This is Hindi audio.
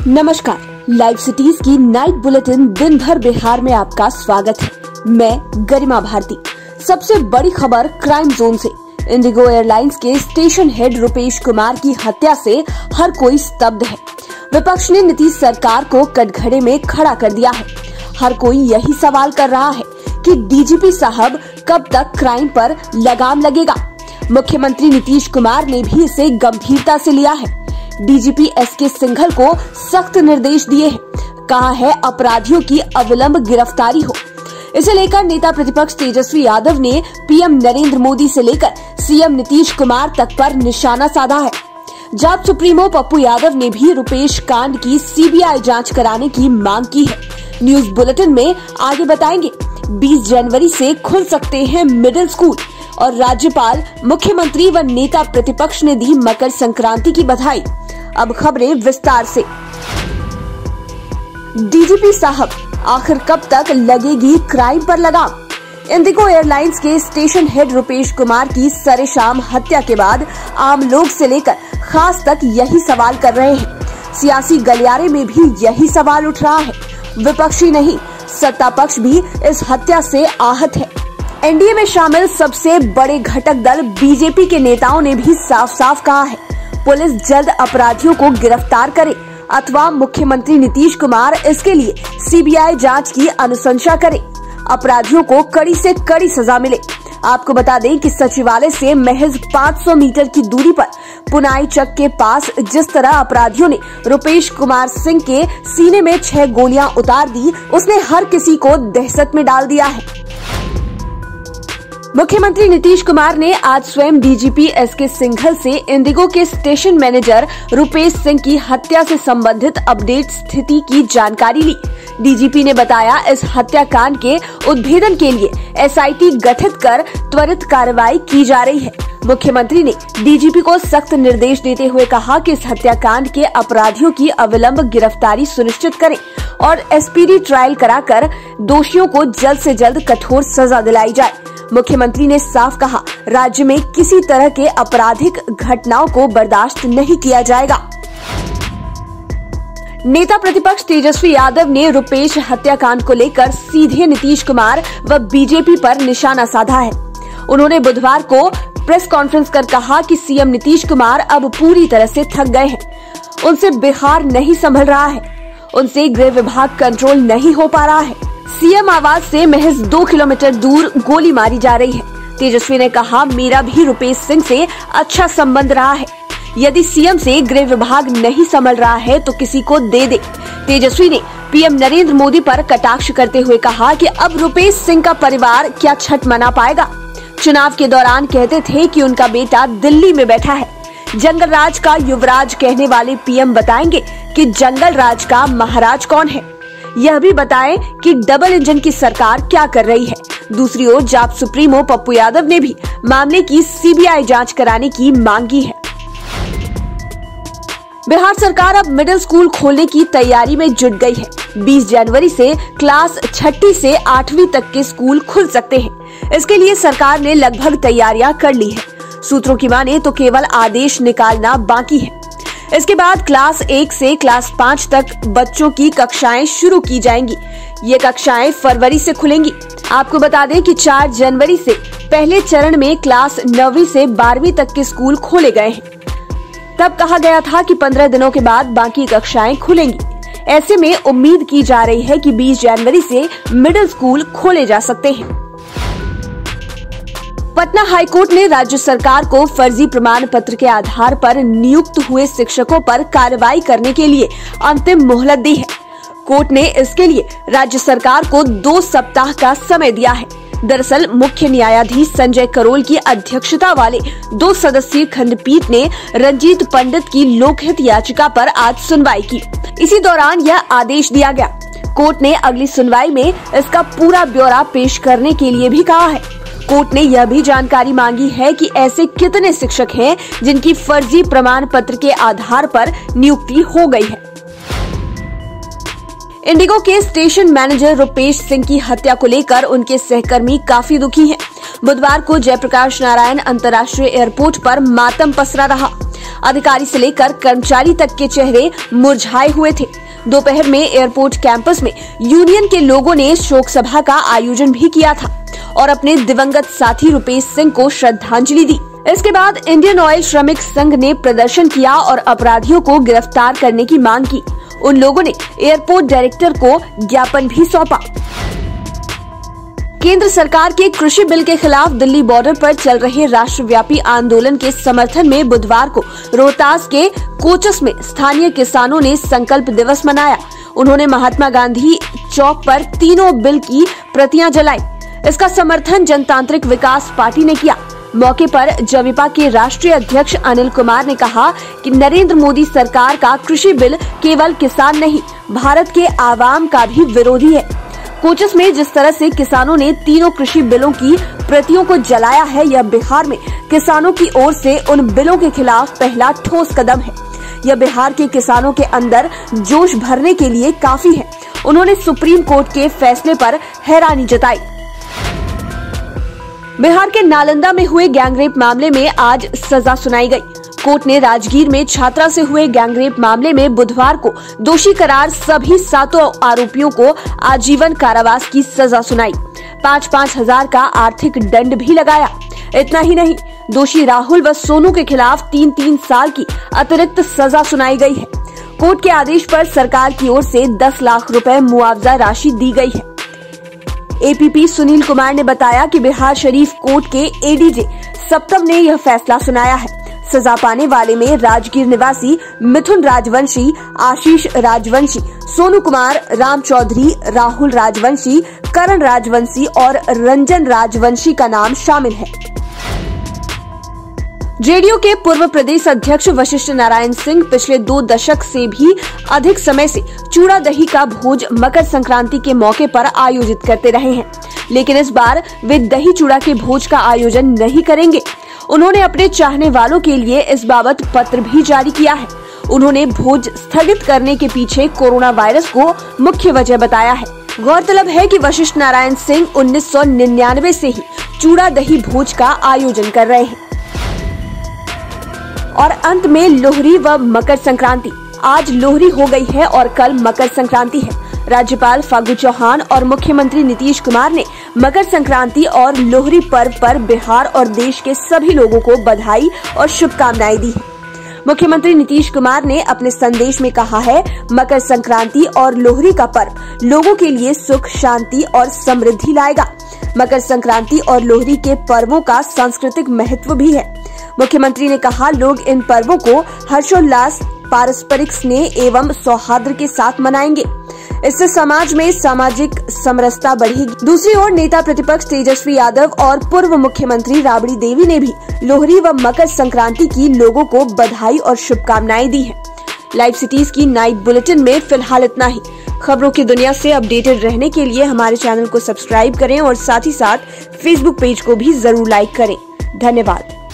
नमस्कार, लाइव सिटीज की नाइट बुलेटिन दिन भर बिहार में आपका स्वागत है। मैं गरिमा भारती। सबसे बड़ी खबर क्राइम जोन से। इंडिगो एयरलाइंस के स्टेशन हेड रुपेश कुमार की हत्या से हर कोई स्तब्ध है। विपक्ष ने नीतीश सरकार को कटघरे में खड़ा कर दिया है। हर कोई यही सवाल कर रहा है कि डीजीपी साहब कब तक क्राइम पर लगाम लगेगा। मुख्यमंत्री नीतीश कुमार ने भी इसे गंभीरता से लिया है। डीजीपी एसके सिंघल को सख्त निर्देश दिए हैं। कहा है अपराधियों की अविलंब गिरफ्तारी हो। इसे लेकर नेता प्रतिपक्ष तेजस्वी यादव ने पीएम नरेंद्र मोदी से लेकर सीएम नीतीश कुमार तक पर निशाना साधा है। जाप सुप्रीमो पप्पू यादव ने भी रुपेश कांड की सीबीआई जांच कराने की मांग की है। न्यूज बुलेटिन में आगे बताएंगे। 20 जनवरी से खुल सकते हैं मिडिल स्कूल और राज्यपाल, मुख्यमंत्री व नेता प्रतिपक्ष ने दी मकर संक्रांति की बधाई। अब खबरें विस्तार से। डीजीपी साहब, आखिर कब तक लगेगी क्राइम पर लगाम। इंडिगो एयरलाइंस के स्टेशन हेड रुपेश कुमार की सरेआम हत्या के बाद आम लोग से लेकर खास तक यही सवाल कर रहे हैं। सियासी गलियारे में भी यही सवाल उठ रहा है। विपक्षी नहीं, सत्ता पक्ष भी इस हत्या से आहत है। एनडीए में शामिल सबसे बड़े घटक दल बीजेपी के नेताओं ने भी साफ साफ कहा है, पुलिस जल्द अपराधियों को गिरफ्तार करे अथवा मुख्यमंत्री नीतीश कुमार इसके लिए सीबीआई जांच की अनुशंसा करे। अपराधियों को कड़ी से कड़ी सजा मिले। आपको बता दें कि सचिवालय से महज 500 मीटर की दूरी पर पुनाई चक के पास जिस तरह अपराधियों ने रुपेश कुमार सिंह के सीने में 6 गोलियां उतार दी, उसने हर किसी को दहशत में डाल दिया है। मुख्यमंत्री नीतीश कुमार ने आज स्वयं डीजीपी एसके सिंघल से इंडिगो के स्टेशन मैनेजर रुपेश सिंह की हत्या से संबंधित अपडेट स्थिति की जानकारी ली। डीजीपी ने बताया, इस हत्याकांड के उद्भेदन के लिए एसआईटी गठित कर त्वरित कार्रवाई की जा रही है। मुख्यमंत्री ने डीजीपी को सख्त निर्देश देते हुए कहा कि इस हत्याकांड के अपराधियों की अविलंब गिरफ्तारी सुनिश्चित करें और एसपीडी ट्रायल कराकर दोषियों को जल्द से जल्द कठोर सजा दिलाई जाए। मुख्यमंत्री ने साफ कहा, राज्य में किसी तरह के आपराधिक घटनाओं को बर्दाश्त नहीं किया जाएगा। नेता प्रतिपक्ष तेजस्वी यादव ने रुपेश हत्याकांड को लेकर सीधे नीतीश कुमार व बीजेपी पर निशाना साधा है। उन्होंने बुधवार को प्रेस कॉन्फ्रेंस कर कहा कि सीएम नीतीश कुमार अब पूरी तरह से थक गए हैं। उनसे बिहार नहीं संभल रहा है। उनसे गृह विभाग कंट्रोल नहीं हो पा रहा है। सीएम आवास से महज 2 किलोमीटर दूर गोली मारी जा रही है। तेजस्वी ने कहा, मेरा भी रुपेश सिंह से अच्छा संबंध रहा है। यदि सीएम से गृह विभाग नहीं संभल रहा है तो किसी को दे दे। तेजस्वी ने पीएम नरेंद्र मोदी पर कटाक्ष करते हुए कहा कि अब रुपेश सिंह का परिवार क्या छठ मना पाएगा। चुनाव के दौरान कहते थे कि उनका बेटा दिल्ली में बैठा है। जंगल राज का युवराज कहने वाले पीएम बताएंगे कि जंगल राज का महाराज कौन है। यह भी बताएं कि डबल इंजन की सरकार क्या कर रही है। दूसरी ओर जाप सुप्रीमो पप्पू यादव ने भी मामले की सीबीआई जांच कराने की मांग की है। बिहार सरकार अब मिडिल स्कूल खोलने की तैयारी में जुट गई है। 20 जनवरी से क्लास 6ठी से 8वीं तक के स्कूल खुल सकते हैं। इसके लिए सरकार ने लगभग तैयारियां कर ली है। सूत्रों की माने तो केवल आदेश निकालना बाकी है। इसके बाद क्लास 1 से क्लास 5 तक बच्चों की कक्षाएं शुरू की जाएंगी। ये कक्षाएं फरवरी से खुलेंगी। आपको बता दें कि 4 जनवरी से पहले चरण में क्लास 9वीं से 12वीं तक के स्कूल खोले गए हैं। तब कहा गया था कि 15 दिनों के बाद बाकी कक्षाएं खुलेंगी। ऐसे में उम्मीद की जा रही है कि 20 जनवरी से मिडिल स्कूल खोले जा सकते हैं। पटना हाईकोर्ट ने राज्य सरकार को फर्जी प्रमाण पत्र के आधार पर नियुक्त हुए शिक्षकों पर कार्रवाई करने के लिए अंतिम मोहलत दी है। कोर्ट ने इसके लिए राज्य सरकार को 2 सप्ताह का समय दिया है। दरअसल मुख्य न्यायाधीश संजय करोल की अध्यक्षता वाले 2 सदस्यीय खंडपीठ ने रंजीत पंडित की लोकहित याचिका पर आज सुनवाई की। इसी दौरान यह आदेश दिया गया। कोर्ट ने अगली सुनवाई में इसका पूरा ब्यौरा पेश करने के लिए भी कहा है। कोर्ट ने यह भी जानकारी मांगी है कि ऐसे कितने शिक्षक हैं जिनकी फर्जी प्रमाण पत्र के आधार पर नियुक्ति हो गई है। इंडिगो के स्टेशन मैनेजर रुपेश सिंह की हत्या को लेकर उनके सहकर्मी काफी दुखी हैं। बुधवार को जयप्रकाश नारायण अंतर्राष्ट्रीय एयरपोर्ट पर मातम पसरा रहा। अधिकारी से लेकर कर्मचारी तक के चेहरे मुरझाए हुए थे। दोपहर में एयरपोर्ट कैंपस में यूनियन के लोगों ने शोक सभा का आयोजन भी किया था और अपने दिवंगत साथी रुपेश सिंह को श्रद्धांजलि दी। इसके बाद इंडियन ऑयल श्रमिक संघ ने प्रदर्शन किया और अपराधियों को गिरफ्तार करने की मांग की। उन लोगों ने एयरपोर्ट डायरेक्टर को ज्ञापन भी सौंपा। केंद्र सरकार के कृषि बिल के खिलाफ दिल्ली बॉर्डर पर चल रहे राष्ट्रव्यापी आंदोलन के समर्थन में बुधवार को रोहतास के कोचस में स्थानीय किसानों ने संकल्प दिवस मनाया। उन्होंने महात्मा गांधी चौक पर तीनों बिल की प्रतियां जलाई। इसका समर्थन जनतांत्रिक विकास पार्टी ने किया। मौके पर जविपा के राष्ट्रीय अध्यक्ष अनिल कुमार ने कहा कि नरेंद्र मोदी सरकार का कृषि बिल केवल किसान नहीं, भारत के आवाम का भी विरोधी है। कोचस में जिस तरह से किसानों ने तीनों कृषि बिलों की प्रतियों को जलाया है, यह बिहार में किसानों की ओर से उन बिलों के खिलाफ पहला ठोस कदम है। यह बिहार के किसानों के अंदर जोश भरने के लिए काफी है। उन्होंने सुप्रीम कोर्ट के फैसले पर हैरानी जताई। बिहार के नालंदा में हुए गैंगरेप मामले में आज सजा सुनाई गई। कोर्ट ने राजगीर में छात्रा से हुए गैंगरेप मामले में बुधवार को दोषी करार सभी 7 आरोपियों को आजीवन कारावास की सजा सुनाई। 5-5 हजार का आर्थिक दंड भी लगाया। इतना ही नहीं, दोषी राहुल व सोनू के खिलाफ 3-3 साल की अतिरिक्त सजा सुनाई गई है। कोर्ट के आदेश पर सरकार की ओर से 10 लाख रुपए मुआवजा राशि दी गई है। एपीपी सुनील कुमार ने बताया कि बिहार शरीफ कोर्ट के एडीजे सप्तम ने यह फैसला सुनाया है। सजा पाने वाले में राजगीर निवासी मिथुन राजवंशी, आशीष राजवंशी, सोनू कुमार, राम चौधरी, राहुल राजवंशी, करण राजवंशी और रंजन राजवंशी का नाम शामिल है। जेडीयू के पूर्व प्रदेश अध्यक्ष वशिष्ठ नारायण सिंह पिछले 2 दशक से भी अधिक समय से चूड़ा दही का भोज मकर संक्रांति के मौके पर आयोजित करते रहे हैं, लेकिन इस बार वे दही चूड़ा के भोज का आयोजन नहीं करेंगे। उन्होंने अपने चाहने वालों के लिए इस बाबत पत्र भी जारी किया है। उन्होंने भोज स्थगित करने के पीछे कोरोना वायरस को मुख्य वजह बताया है। गौरतलब है कि वशिष्ठ नारायण सिंह 1999 से ही चूड़ा दही भोज का आयोजन कर रहे हैं। और अंत में लोहरी व मकर संक्रांति। आज लोहरी हो गई है और कल मकर संक्रांति है। राज्यपाल फागू चौहान और मुख्यमंत्री नीतीश कुमार ने मकर संक्रांति और लोहरी पर्व पर बिहार और देश के सभी लोगों को बधाई और शुभकामनाएं दी है। मुख्यमंत्री नीतीश कुमार ने अपने संदेश में कहा है, मकर संक्रांति और लोहरी का पर्व लोगों के लिए सुख, शांति और समृद्धि लाएगा। मकर संक्रांति और लोहरी के पर्वों का सांस्कृतिक महत्व भी है। मुख्यमंत्री ने कहा, लोग इन पर्वों को हर्षोल्लास, पारस्परिक स्नेह एवं सौहार्द के साथ मनाएंगे। इससे समाज में सामाजिक समरसता बढ़ेगी। दूसरी ओर नेता प्रतिपक्ष तेजस्वी यादव और पूर्व मुख्यमंत्री राबड़ी देवी ने भी लोहरी व मकर संक्रांति की लोगों को बधाई और शुभकामनाएं दी हैं। लाइव सिटीज की नाइट बुलेटिन में फिलहाल इतना ही। खबरों की दुनिया से अपडेटेड रहने के लिए हमारे चैनल को सब्सक्राइब करें और साथ ही साथ फेसबुक पेज को भी जरूर लाइक करें। धन्यवाद।